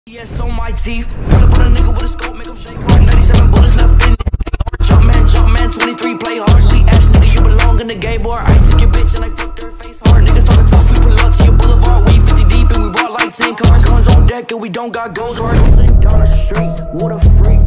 Yes, on my teeth. Pull up on a nigga with a scope, make him shake hard. 97 bullets left in it. Jump man, 23, play hard. Sweet ass nigga, you belong in the gay bar. I took your bitch and I fucked her face hard. Niggas talking tough, we pull up to your boulevard. We 50 deep and we bought like 10 cars. Guns on deck and we don't got goals hard. Down the street, what a freak.